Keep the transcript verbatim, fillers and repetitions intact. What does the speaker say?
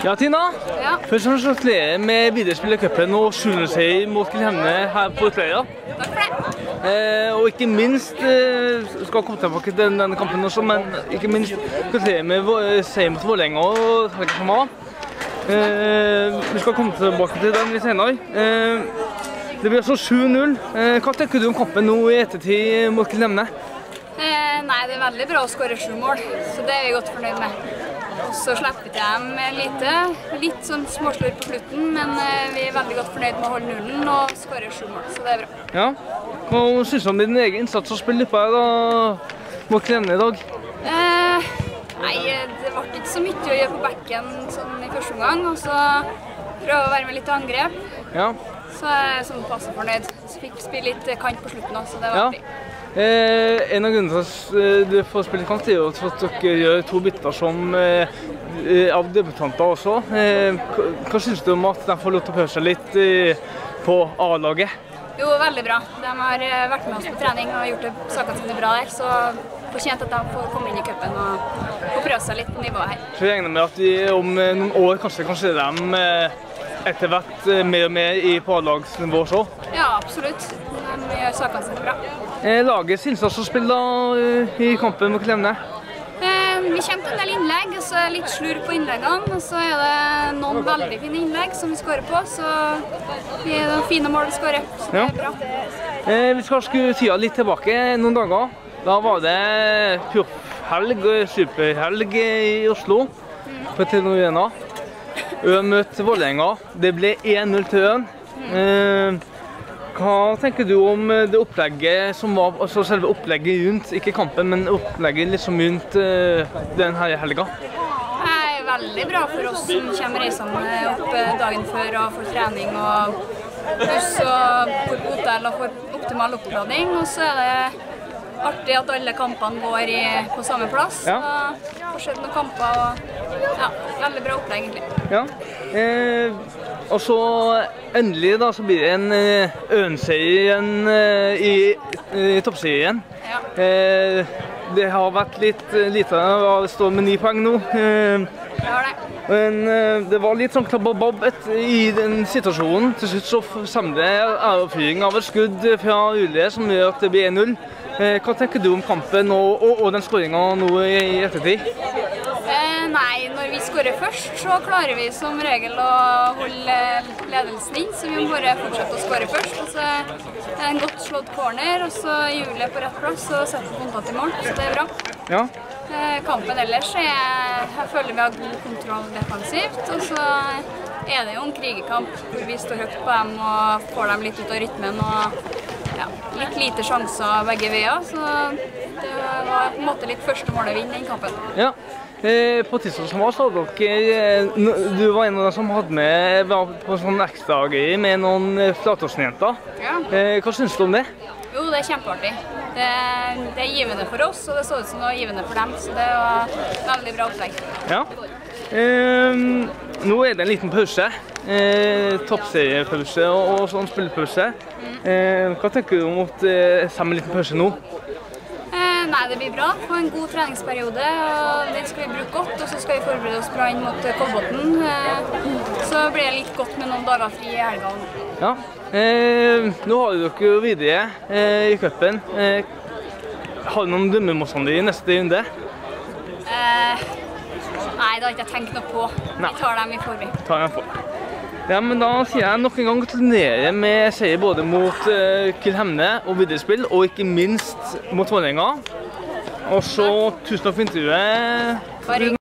Ja, Tina. Ja. Først og fremst gratulerer med viderespill i cupen og sjuende seier mot Kilhemne her på Utøya. Takk for det. Eh, og ikke minst, eh, skal komme tilbake til denne, denne kampen også, men ikke minst gratulerer med seier mot Vålerenga og helga som var. Eh, vi skal komme tilbake til den litt senere. Eh, det blir altså sju null. Eh, hva tenker du om kampen nå i ettertid mot Kilhemne? Eh, nei, det er veldig bra å skåre sju mål, så det er vi godt fornøyd med. Og så slipper vi til dem lite, litt sånn småslur på slutten, men eh, vi er veldig godt fornøyd med å holde nullen og skåre sju mål, så det er bra. Ja, hva synes du om din egen innsats å spille litt på her da, mot Kilhemne i dag? Eh, nei, det ble ikke så mye å gjøre på bekken sånn i første omgang, og så prøve å være med litt angrep. Ja. Så er jeg sånn passe fornøyd. Så fikk spille litt kant på slutten også, så det var Ja. artig. Eh, en av grunnene til at du får spille kant er jo at dere gjør to bytter som eh, av debutanter også. Eh, hva, hva synes du om at de får lov til å prøve seg litt eh, på A-laget? Jo, veldig bra. De har vært med oss på trening og gjort det, sakene sine bra der, så fortjent at de får komme inn i cupen og, og prøve seg litt på nivået her. Så jeg regner med at vi om noen år kanskje kan se dem eh, etter hvert eh, mer og mer i på A-lagsnivå også? Ja, absolutt. De gjør sakene sine bra. Eh, lagets innsats å spille eh, i kampen mot Kilhemne? Eh, vi kommer til en del innlegg, og så er det litt slur på innleggene, og så er det noen veldig fine innlegg som vi skårer på, så det er noen fine mål vi skårer, så det Ja. er bra. Eh, vi skal skru tida litt tilbake noen dager. Da var det proffhelg og superhelg i Oslo på Telenor Arena. Øen møtte Vålerenga. Det ble én null til Øen. Eh, hva tenker du om det opplegget som var, altså selve opplegget rundt, ikke kampen, men opplegget liksom rundt uh, denne helga? Det er veldig bra for oss som kommer reisende opp dagen før og får trening og buss og får på hotell og får optimal oppladning. Og så er det artig at alle kampene går i, på samme plass. Ja. Og får sett noen kamper og ja, veldig bra opplegg egentlig. Ja. Eh, og så endelig da, så blir det en uh, Øen-seier igjen uh, i, i toppserien. Ja. Eh, det har vært litt uh, lite, det står med ni poeng nå. Eh, Det var det. Men uh, det var litt sånn klabb og babb et, i den situasjonen. Til slutt så samler ærefyring av et skudd fra Ulle som gjør at det blir én null. Eh, hva tenker du om kampen og, og, og den skåringen nå i, i ettertid? Eh, nei, når vi skårer først, så klarer vi som regel å holde ledelsen inn, så vi må bare fortsette å skåre først. Og så er det en godt slått corner, og så hjulet på rett plass, og setter konta til mål, så det er bra. Ja. Eh, kampen ellers er jeg føler vi har god kontroll defensivt, og så er det jo en krigerkamp hvor vi står høyt på dem og får dem litt ut av rytmen, og ja, litt lite sjanser begge veier, så det var på en måte litt første målet vinn i kampen. Ja. Eh, på tidsdag som var, så hadde dere, eh, du var en av dem som hadde med var på sånn ekstragreier med noen Flatåsen-jenter. Ja. Eh, hva synes du om det? Jo, det er kjempeartig. Det, det er givende for oss, og det så ut som det var givende for dem, så det var veldig bra opplegg. Ja. Eh, nå er det en liten pause. Eh, toppseriepause og, og sånn spillepause. Eh, hva tenker du om at eh, sammen en liten pause nå? Eh, nei, det blir bra. Få en god treningsperiode, og den skal vi bruke godt, og så skal vi forberede oss bra inn mot Kolbotn. Eh, så blir det litt godt med noen dager fri i helga. Ja. Eh, nå har dere jo videre eh, i cupen. Eh, har du noen dømmemotstandere i neste runde? Eh, nei, det har ikke jeg tenkt noe på. Nei. Vi tar dem i forveien. Tar jeg på. Ja, men da sier jeg nok en gang gratulerer med seier både mot uh, Kilhemne og viderespill, og ikke minst mot Vålerenga. Og så tusen takk for intervjuet. Bare